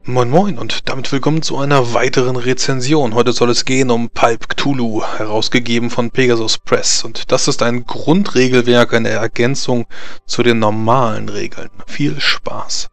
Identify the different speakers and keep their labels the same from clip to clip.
Speaker 1: Moin Moin und damit willkommen zu einer weiteren Rezension. Heute soll es gehen um Pulp Cthulhu, herausgegeben von Pegasus Press. Und das ist ein Grundregelwerk, eine Ergänzung zu den normalen Regeln. Viel Spaß!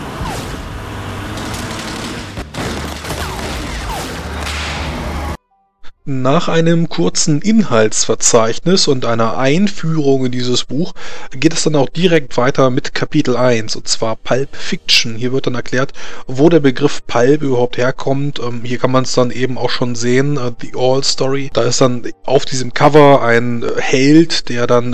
Speaker 1: Nach einem kurzen Inhaltsverzeichnis und einer Einführung in dieses Buch geht es dann auch direkt weiter mit Kapitel 1, und zwar Pulp Fiction. Hier wird dann erklärt, wo der Begriff Pulp überhaupt herkommt. Hier kann man es dann eben auch schon sehen, The All Story. Da ist dann auf diesem Cover ein Held, der dann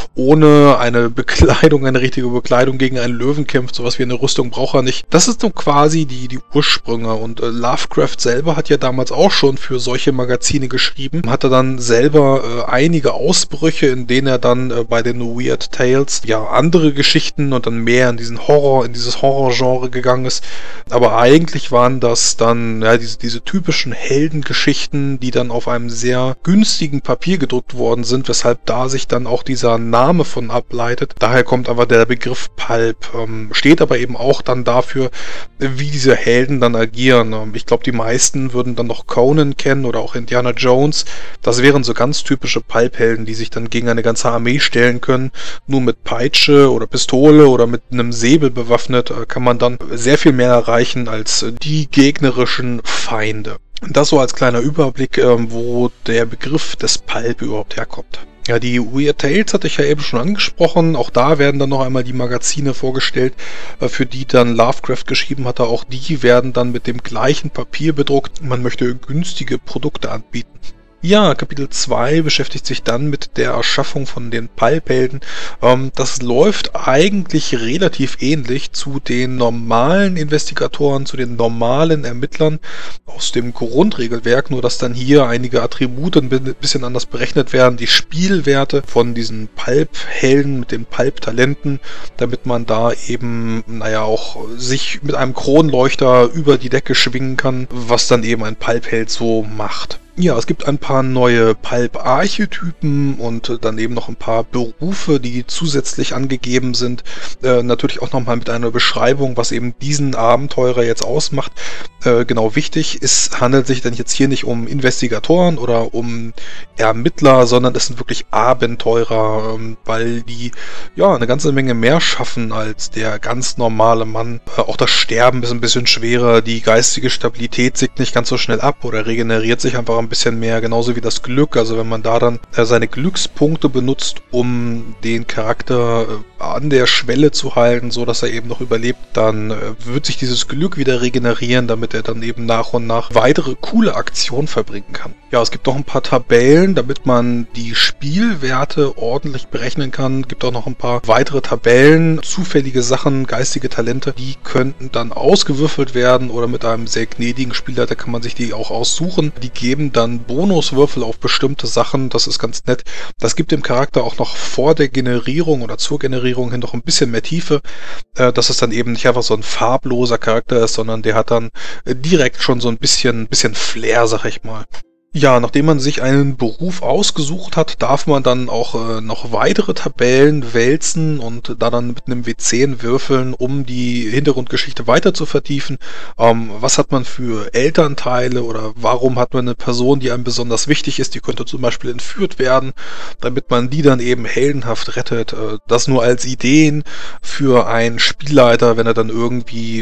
Speaker 1: ohne eine Bekleidung, eine richtige Bekleidung gegen einen Löwen kämpft. Sowas wie eine Rüstung braucht er nicht. Das ist so quasi die Ursprünge, und Lovecraft selber hat ja damals auch schon für solche Magazine geschrieben, hatte dann selber einige Ausbrüche, in denen er dann bei den Weird Tales andere Geschichten und dann mehr in dieses Horror-Genre gegangen ist. Aber eigentlich waren das dann diese typischen Heldengeschichten, die dann auf einem sehr günstigen Papier gedruckt worden sind, weshalb da sich dann auch dieser Name von ableitet. Daher kommt aber der Begriff Pulp, steht aber eben auch dann dafür, wie diese Helden dann agieren. Ich glaube, die meisten würden dann noch Conan kennen oder auch Indiana Jones. Das wären so ganz typische Pulp-Helden, die sich dann gegen eine ganze Armee stellen können. Nur mit Peitsche oder Pistole oder mit einem Säbel bewaffnet kann man dann sehr viel mehr erreichen als die gegnerischen Feinde. Das so als kleiner Überblick, wo der Begriff des Pulp überhaupt herkommt. Ja, die Weird Tales hatte ich ja eben schon angesprochen. Auch da werden dann noch einmal die Magazine vorgestellt, für die dann Lovecraft geschrieben hatte. Auch die werden dann mit dem gleichen Papier bedruckt. Man möchte günstige Produkte anbieten. Ja, Kapitel 2 beschäftigt sich dann mit der Erschaffung von den Pulp-Helden. Das läuft eigentlich relativ ähnlich zu den normalen Investigatoren, zu den normalen Ermittlern aus dem Grundregelwerk, nur dass dann hier einige Attribute ein bisschen anders berechnet werden, die Spielwerte von diesen Pulp-Helden mit den Pulp-Talenten, damit man da eben, auch sich mit einem Kronleuchter über die Decke schwingen kann, was dann eben ein Pulp-Held so macht. Ja, es gibt ein paar neue Pulp-Archetypen und dann eben noch ein paar Berufe, die zusätzlich angegeben sind. Natürlich auch nochmal mit einer Beschreibung, was eben diesen Abenteurer jetzt ausmacht. Genau wichtig, es handelt sich dann jetzt hier nicht um Investigatoren oder um Ermittler, sondern es sind wirklich Abenteurer, weil die eine ganze Menge mehr schaffen als der ganz normale Mann. Auch das Sterben ist ein bisschen schwerer, die geistige Stabilität sinkt nicht ganz so schnell ab oder regeneriert sich einfach ein bisschen mehr, genauso wie das Glück. Also wenn man da dann seine Glückspunkte benutzt, um den Charakter an der Schwelle zu halten, so dass er eben noch überlebt, dann wird sich dieses Glück wieder regenerieren, damit er dann eben nach und nach weitere coole Aktionen verbringen kann. Ja, es gibt noch ein paar Tabellen, damit man die Spielwerte ordentlich berechnen kann. Es gibt auch noch ein paar weitere Tabellen, zufällige Sachen, geistige Talente, die könnten dann ausgewürfelt werden oder mit einem sehr gnädigen Spielleiter kann man sich die auch aussuchen. Die geben dann Bonuswürfel auf bestimmte Sachen, das ist ganz nett. Das gibt dem Charakter auch noch vor der Generierung oder zur Generierung hin noch ein bisschen mehr Tiefe, dass es dann eben nicht einfach so ein farbloser Charakter ist, sondern der hat dann direkt schon so ein bisschen Flair, sag ich mal. Ja, nachdem man sich einen Beruf ausgesucht hat, darf man dann auch noch weitere Tabellen wälzen und da dann mit einem W10 würfeln, um die Hintergrundgeschichte weiter zu vertiefen. Was hat man für Elternteile oder warum hat man eine Person, die einem besonders wichtig ist, die könnte zum Beispiel entführt werden, damit man die dann eben heldenhaft rettet. Das nur als Ideen für einen Spielleiter, wenn er dann irgendwie,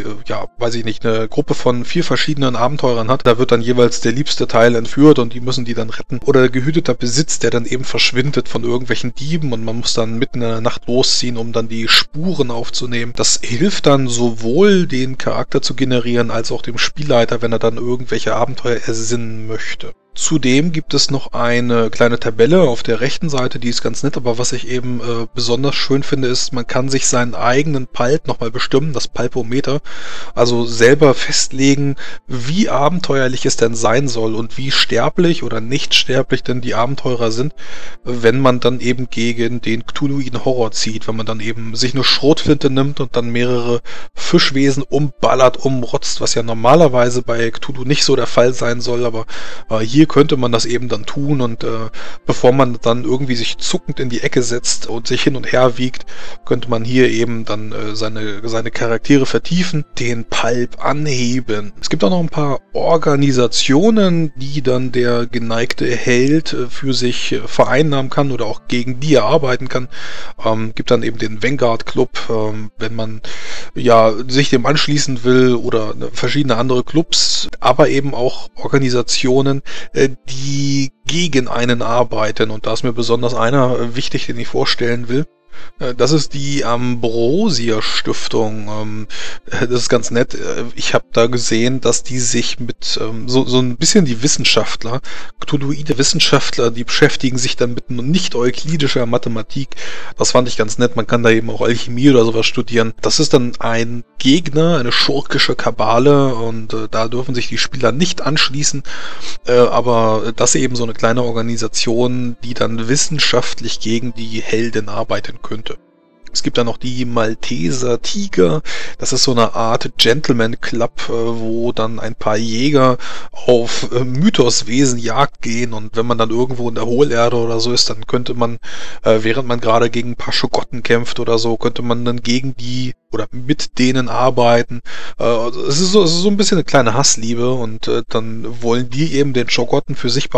Speaker 1: eine Gruppe von 4 verschiedenen Abenteurern hat. Da wird dann jeweils der liebste Teil entführt und die müssen die dann retten. Oder gehüteter Besitz, der dann eben verschwindet von irgendwelchen Dieben und man muss dann mitten in der Nacht losziehen, um dann die Spuren aufzunehmen. Das hilft dann sowohl den Charakter zu generieren, als auch dem Spielleiter, wenn er dann irgendwelche Abenteuer ersinnen möchte. Zudem gibt es noch eine kleine Tabelle auf der rechten Seite, die ist ganz nett, aber was ich eben besonders schön finde, ist, man kann sich seinen eigenen Pulp nochmal bestimmen, das Pulpometer, also selber festlegen, wie abenteuerlich es denn sein soll und wie sterblich oder nicht sterblich denn die Abenteurer sind, wenn man dann eben gegen den Cthulhuiden Horror zieht, wenn man dann eben sich eine Schrotflinte nimmt und dann mehrere Fischwesen umballert, umrotzt, was ja normalerweise bei Cthulhu nicht so der Fall sein soll, aber hier hier könnte man das eben dann tun und bevor man dann irgendwie sich zuckend in die Ecke setzt und sich hin und her wiegt, könnte man hier eben dann seine Charaktere vertiefen, den Pulp anheben. Es gibt auch noch ein paar Organisationen, die dann der geneigte Held für sich vereinnahmen kann oder auch gegen die er arbeiten kann. Gibt dann eben den Vanguard Club, wenn man ja sich dem anschließen will, oder verschiedene andere Clubs, aber eben auch Organisationen, die gegen einen arbeiten. Und da ist mir besonders einer wichtig, den ich vorstellen will. Das ist die Ambrosia Stiftung. Das ist ganz nett. Ich habe da gesehen, dass die sich mit so ein bisschen die Wissenschaftler, cthulhuide Wissenschaftler, die beschäftigen sich dann mit nicht-euklidischer Mathematik. Das fand ich ganz nett. Man kann da eben auch Alchemie oder sowas studieren. Das ist dann ein Gegner, eine schurkische Kabale, und da dürfen sich die Spieler nicht anschließen. Aber das ist eben so eine kleine Organisation, die dann wissenschaftlich gegen die Helden arbeiten könnte. Es gibt dann noch die Malteser Tiger. Das ist so eine Art Gentleman Club, wo dann ein paar Jäger auf Mythoswesen Jagd gehen, und wenn man dann irgendwo in der Hohlerde oder so ist, dann könnte man, während man gerade gegen ein paar Schogotten kämpft oder so, könnte man dann gegen die oder mit denen arbeiten. Es ist so ein bisschen eine kleine Hassliebe, und dann wollen die eben den Schogotten für sich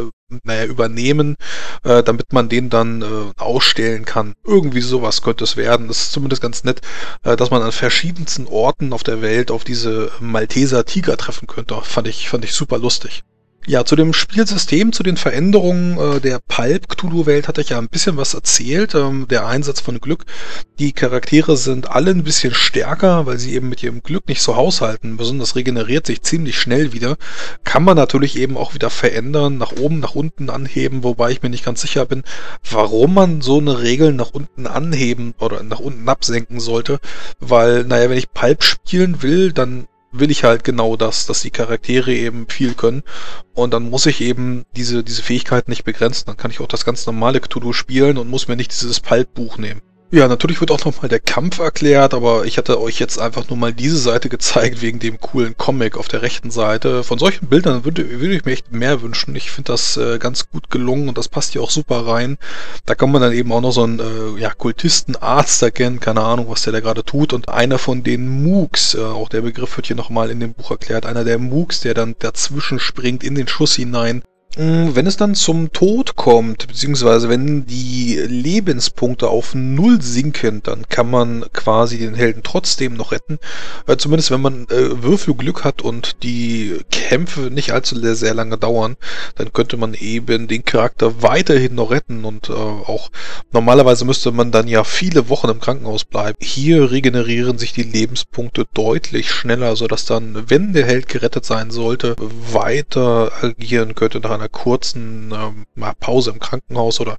Speaker 1: übernehmen, damit man den dann ausstellen kann. Irgendwie sowas könnte es werden. Das ist zumindest ganz nett, dass man an verschiedensten Orten auf der Welt auf diese Malteser Tiger treffen könnte. Fand ich super lustig. Ja, zu dem Spielsystem, zu den Veränderungen der Pulp-Cthulhu-Welt hatte ich ja ein bisschen was erzählt. Der Einsatz von Glück. Die Charaktere sind alle ein bisschen stärker, weil sie eben mit ihrem Glück nicht so haushalten müssen. Das regeneriert sich ziemlich schnell wieder. Kann man natürlich eben auch wieder verändern, nach oben, nach unten anheben, wobei ich mir nicht ganz sicher bin, warum man so eine Regel nach unten anheben oder nach unten absenken sollte. Weil, naja, wenn ich Pulp spielen will, dann will ich halt genau das, dass die Charaktere eben viel können, und dann muss ich eben diese Fähigkeiten nicht begrenzen. Dann kann ich auch das ganz normale Cthulhu spielen und muss mir nicht dieses Pulp-Buch nehmen. Ja, natürlich wird auch nochmal der Kampf erklärt, aber ich hatte euch jetzt einfach nur mal diese Seite gezeigt, wegen dem coolen Comic auf der rechten Seite. Von solchen Bildern würde ich mir echt mehr wünschen. Ich finde das ganz gut gelungen, und das passt hier auch super rein. Da kann man dann eben auch noch so einen Kultistenarzt erkennen, keine Ahnung, was der da gerade tut. Und einer von den Mooks, auch der Begriff wird hier nochmal in dem Buch erklärt, einer der Mooks, der dann dazwischen springt in den Schuss hinein. Wenn es dann zum Tod kommt, beziehungsweise wenn die Lebenspunkte auf 0 sinken, dann kann man quasi den Helden trotzdem noch retten. Zumindest wenn man Würfelglück hat und die Kämpfe nicht allzu sehr lange dauern, dann könnte man eben den Charakter weiterhin noch retten, und auch normalerweise müsste man dann ja viele Wochen im Krankenhaus bleiben. Hier regenerieren sich die Lebenspunkte deutlich schneller, sodass dann, wenn der Held gerettet sein sollte, weiter agieren könnte nach einer kurzen Pause im Krankenhaus oder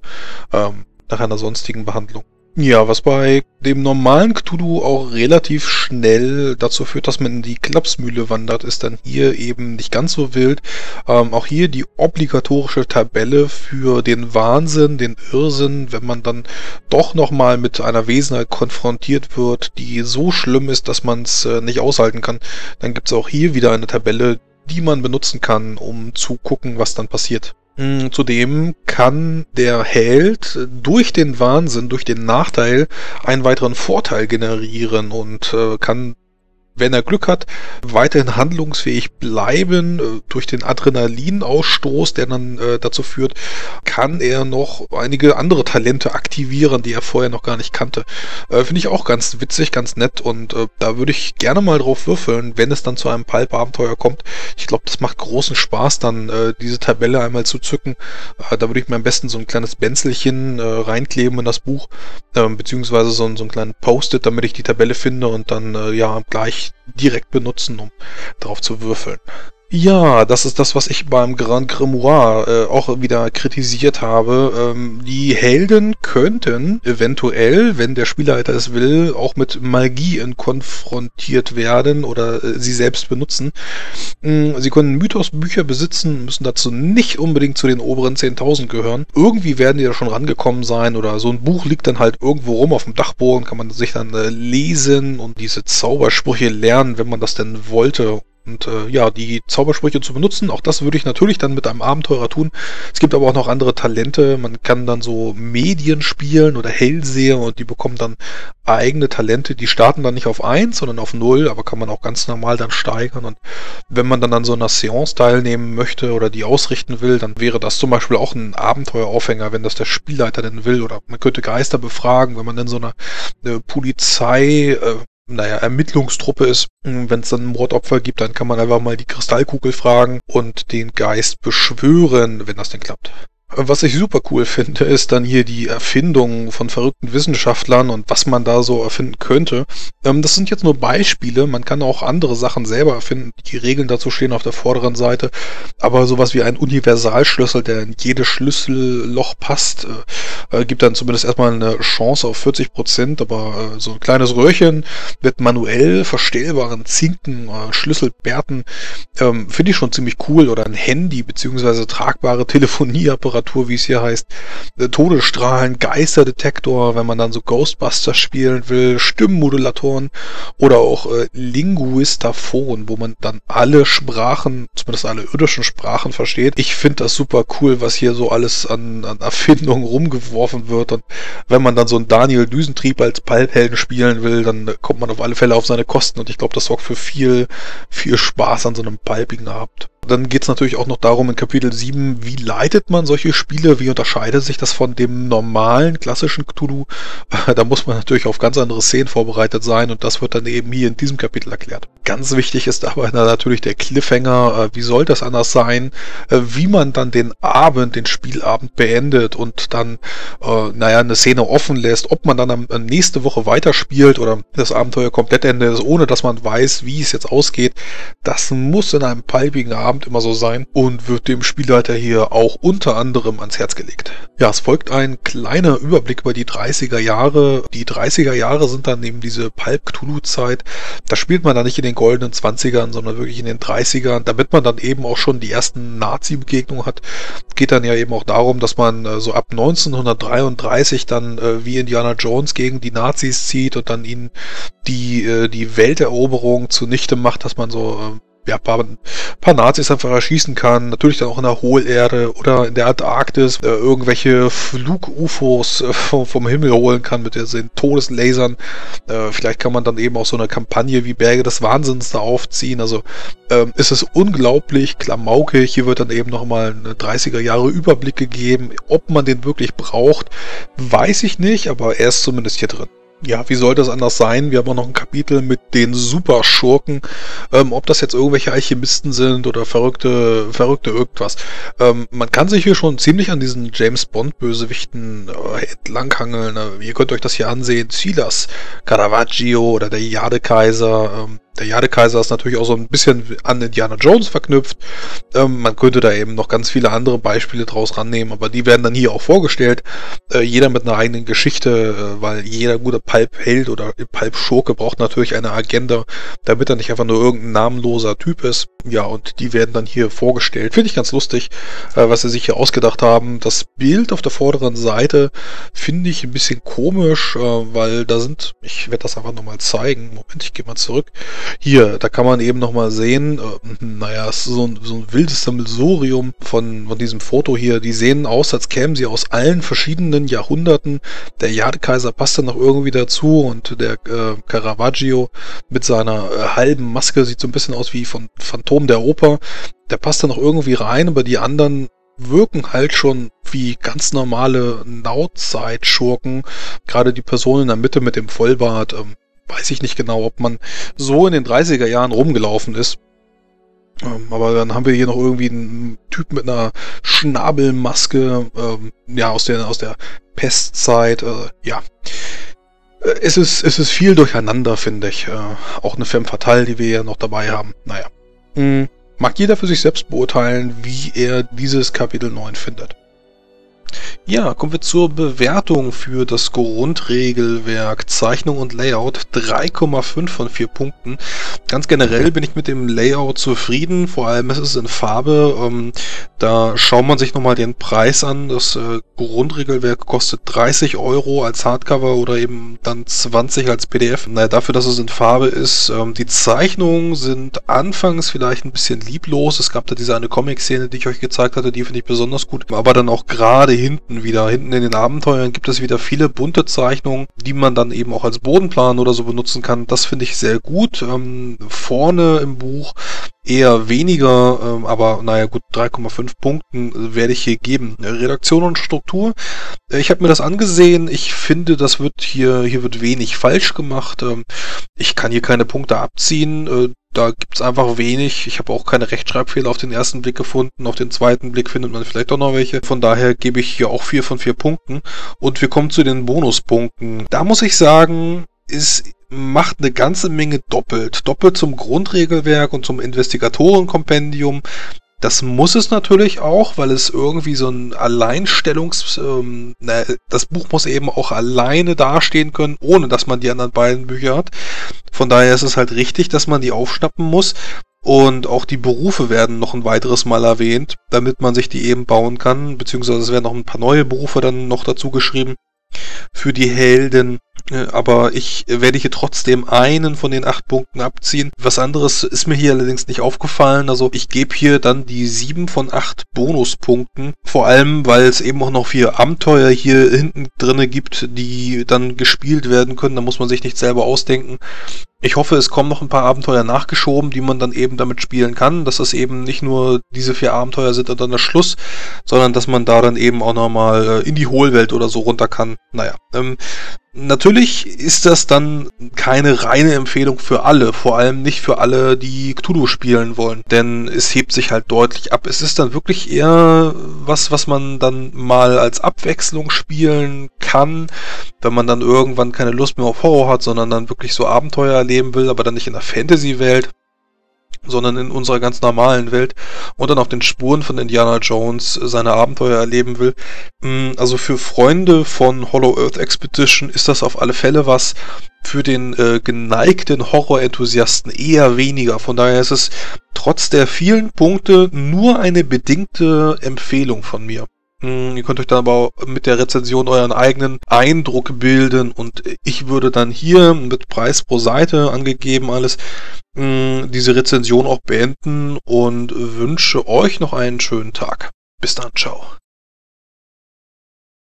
Speaker 1: nach einer sonstigen Behandlung. Ja, was bei dem normalen Cthulhu auch relativ schnell dazu führt, dass man in die Klapsmühle wandert, ist dann hier eben nicht ganz so wild. Auch hier die obligatorische Tabelle für den Wahnsinn, den Irrsinn, wenn man dann doch nochmal mit einer Wesenheit konfrontiert wird, die so schlimm ist, dass man es nicht aushalten kann. Dann gibt es auch hier wieder eine Tabelle, die man benutzen kann, um zu gucken, was dann passiert. Zudem kann der Held durch den Wahnsinn, durch den Nachteil einen weiteren Vorteil generieren und kann, wenn er Glück hat, weiterhin handlungsfähig bleiben. Durch den Adrenalinausstoß, der dann dazu führt, kann er noch einige andere Talente aktivieren, die er vorher noch gar nicht kannte. Finde ich auch ganz witzig, ganz nett, und da würde ich gerne mal drauf würfeln, wenn es dann zu einem Pulp-Abenteuer kommt. Ich glaube, das macht großen Spaß, dann diese Tabelle einmal zu zücken. Da würde ich mir am besten so ein kleines Benzelchen reinkleben in das Buch, beziehungsweise so einen kleinen Post-it, damit ich die Tabelle finde und dann gleich direkt benutzen, um drauf zu würfeln. Ja, das ist das, was ich beim Grand Grimoire auch wieder kritisiert habe. Die Helden könnten eventuell, wenn der Spielleiter es will, auch mit Magie konfrontiert werden oder sie selbst benutzen. Sie können Mythosbücher besitzen, müssen dazu nicht unbedingt zu den oberen 10.000 gehören. Irgendwie werden die da schon rangekommen sein, oder so ein Buch liegt dann halt irgendwo rum auf dem Dachboden, kann man sich dann lesen und diese Zaubersprüche lernen, wenn man das denn wollte. und ja, die Zaubersprüche zu benutzen. Auch das würde ich natürlich dann mit einem Abenteurer tun. Es gibt aber auch noch andere Talente. Man kann dann so Medien spielen oder Hellseher und die bekommen dann eigene Talente. Die starten dann nicht auf 1, sondern auf 0, aber kann man auch ganz normal dann steigern. Und wenn man dann an so einer Seance teilnehmen möchte oder die ausrichten will, dann wäre das zum Beispiel auch ein Abenteueraufhänger, wenn das der Spielleiter denn will. Oder man könnte Geister befragen, wenn man in so einer Polizei Ermittlungstruppe ist. Wenn es dann ein Mordopfer gibt, dann kann man einfach mal die Kristallkugel fragen und den Geist beschwören, wenn das denn klappt. Was ich super cool finde, ist dann hier die Erfindung von verrückten Wissenschaftlern und was man da so erfinden könnte. Das sind jetzt nur Beispiele, man kann auch andere Sachen selber erfinden. Die Regeln dazu stehen auf der vorderen Seite, aber sowas wie ein Universalschlüssel, der in jedes Schlüsselloch passt, gibt dann zumindest erstmal eine Chance auf 40%, aber so ein kleines Röhrchen mit manuell verstellbaren Zinken, Schlüsselbärten, finde ich schon ziemlich cool. Oder ein Handy bzw. tragbare Telefonieapparatur, wie es hier heißt, Todesstrahlen, Geisterdetektor, wenn man dann so Ghostbusters spielen will, Stimmmodulatoren oder auch Linguistaphon, wo man dann alle Sprachen, zumindest alle irdischen Sprachen versteht. Ich finde das super cool, was hier so alles an Erfindungen rumgeworfen wird, und wenn man dann so einen Daniel Düsentrieb als Pulphelden spielen will, dann kommt man auf alle Fälle auf seine Kosten, und ich glaube, das sorgt für viel Spaß an so einem palpigen Abend. Dann geht es natürlich auch noch darum in Kapitel 7, wie leitet man solche Spiele, wie unterscheidet sich das von dem normalen, klassischen Cthulhu? Da muss man natürlich auf ganz andere Szenen vorbereitet sein, und das wird dann eben hier in diesem Kapitel erklärt. Ganz wichtig ist aber natürlich der Cliffhanger, wie soll das anders sein, wie man dann den Spielabend beendet und dann, eine Szene offen lässt, ob man dann nächste Woche weiterspielt oder das Abenteuer komplett endet, ohne dass man weiß, wie es jetzt ausgeht. Das muss in einem palpigen Abend immer so sein und wird dem Spielleiter hier auch unter anderem ans Herz gelegt. Ja, es folgt ein kleiner Überblick über die 30er Jahre. Die 30er Jahre sind dann eben diese Pulp-Cthulhu-Zeit. Da spielt man dann nicht in den goldenen 20ern, sondern wirklich in den 30ern, damit man dann eben auch schon die ersten Nazi-Begegnungen hat. Geht dann ja eben auch darum, dass man so ab 1933 dann wie Indiana Jones gegen die Nazis zieht und dann ihnen die Welteroberung zunichte macht, dass man so paar Nazis einfach erschießen kann. Natürlich dann auch in der Hohlerde oder in der Antarktis irgendwelche Flug-UFOs vom Himmel holen kann mit den Todeslasern. Vielleicht kann man dann eben auch so eine Kampagne wie Berge des Wahnsinns da aufziehen. Also ist es unglaublich klamaukig. Hier wird dann eben nochmal eine 30er Jahre Überblick gegeben. Ob man den wirklich braucht, weiß ich nicht, aber er ist zumindest hier drin. Ja, wie soll das anders sein? Wir haben auch noch ein Kapitel mit den Superschurken. Ob das jetzt irgendwelche Alchemisten sind oder verrückte irgendwas. Man kann sich hier schon ziemlich an diesen James-Bond-Bösewichten entlanghangeln. Ihr könnt euch das hier ansehen. Silas, Caravaggio oder der Jadekaiser. Der Jadekaiser ist natürlich auch so ein bisschen an Indiana Jones verknüpft. Man könnte da eben noch ganz viele andere Beispiele draus rannehmen, aber die werden dann hier auch vorgestellt. Jeder mit einer eigenen Geschichte, weil jeder gute Pulp-Held oder Pulp-Schurke braucht natürlich eine Agenda, damit er nicht einfach nur irgendein namenloser Typ ist. Ja, und die werden dann hier vorgestellt. Finde ich ganz lustig, was sie sich hier ausgedacht haben. Das Bild auf der vorderen Seite finde ich ein bisschen komisch, weil da sind, ich werde das einfach nochmal zeigen. Moment, ich gehe mal zurück. Hier, da kann man eben nochmal sehen, es ist so ein wildes Sammelsurium von diesem Foto hier. Die sehen aus, als kämen sie aus allen verschiedenen Jahrhunderten. Der Jadekaiser passt dann noch irgendwie dazu, und der Caravaggio mit seiner halben Maske sieht so ein bisschen aus wie von Phantom der Oper. Der passt dann noch irgendwie rein, aber die anderen wirken halt schon wie ganz normale Nauzeit-Schurken. Gerade die Person in der Mitte mit dem Vollbart, weiß ich nicht genau, ob man so in den 30er Jahren rumgelaufen ist. Aber dann haben wir hier noch irgendwie einen Typ mit einer Schnabelmaske, aus der Pestzeit, Es ist viel durcheinander, finde ich. Auch eine Femme Fatale, die wir ja noch dabei haben. Naja. Mag jeder für sich selbst beurteilen, wie er dieses Kapitel 9 findet. Ja, kommen wir zur Bewertung für das Grundregelwerk. Zeichnung und Layout 3,5 von 4 Punkten. Ganz generell bin ich mit dem Layout zufrieden, vor allem ist es in Farbe. Da schaut man sich nochmal den Preis an. Das Grundregelwerk kostet 30 Euro als Hardcover oder eben dann 20 als PDF. Naja, dafür, dass es in Farbe ist. Die Zeichnungen sind anfangs vielleicht ein bisschen lieblos. Es gab da diese eine Comic-Szene, die ich euch gezeigt hatte, die finde ich besonders gut. Aber dann auch gerade hinten in den Abenteuern gibt es wieder viele bunte Zeichnungen, die man dann eben auch als Bodenplan oder so benutzen kann. Das finde ich sehr gut. Vorne im Buch eher weniger, aber naja gut, 3,5 Punkten werde ich hier geben. Redaktion und Struktur. Ich habe mir das angesehen. Ich finde, das wird hier wird wenig falsch gemacht. Ich kann hier keine Punkte abziehen. Da gibt's einfach wenig. Ich habe auch keine Rechtschreibfehler auf den ersten Blick gefunden. Auf den zweiten Blick findet man vielleicht auch noch welche. Von daher gebe ich hier auch 4 von 4 Punkten. Und wir kommen zu den Bonuspunkten. Da muss ich sagen, macht eine ganze Menge doppelt. Doppelt zum Grundregelwerk und zum Investigatorenkompendium. Das muss es natürlich auch, weil es irgendwie so ein das Buch muss eben auch alleine dastehen können, ohne dass man die anderen beiden Bücher hat. Von daher ist es halt richtig, dass man die aufschnappen muss. Und auch die Berufe werden noch ein weiteres Mal erwähnt, damit man sich die eben bauen kann. Beziehungsweise es werden noch ein paar neue Berufe dann noch dazu geschrieben für die Helden. Aber ich werde hier trotzdem einen von den 8 Punkten abziehen. Was anderes ist mir hier allerdings nicht aufgefallen. Also ich gebe hier dann die 7 von 8 Bonuspunkten. Vor allem, weil es eben auch noch 4 Abenteuer hier hinten drinne gibt, die dann gespielt werden können. Da muss man sich nicht selber ausdenken. Ich hoffe, es kommen noch ein paar Abenteuer nachgeschoben, die man dann eben damit spielen kann. Dass es eben nicht nur diese 4 Abenteuer sind und dann der Schluss, sondern dass man da dann eben auch nochmal in die Hohlwelt oder so runter kann. Naja, natürlich ist das dann keine reine Empfehlung für alle, vor allem nicht für alle, die Cthulhu spielen wollen, denn es hebt sich halt deutlich ab. Es ist dann wirklich eher was man dann mal als Abwechslung spielen kann, wenn man dann irgendwann keine Lust mehr auf Horror hat, sondern dann wirklich so Abenteuer erleben will, aber dann nicht in der Fantasy-Welt, sondern in unserer ganz normalen Welt und dann auf den Spuren von Indiana Jones seine Abenteuer erleben will. Also für Freunde von Hollow Earth Expedition ist das auf alle Fälle was, für den geneigten Horror-Enthusiasten eher weniger. Von daher ist es trotz der vielen Punkte nur eine bedingte Empfehlung von mir. Ihr könnt euch dann aber mit der Rezension euren eigenen Eindruck bilden und ich würde dann hier mit Preis pro Seite angegeben alles diese Rezension auch beenden und wünsche euch noch einen schönen Tag. Bis dann, ciao.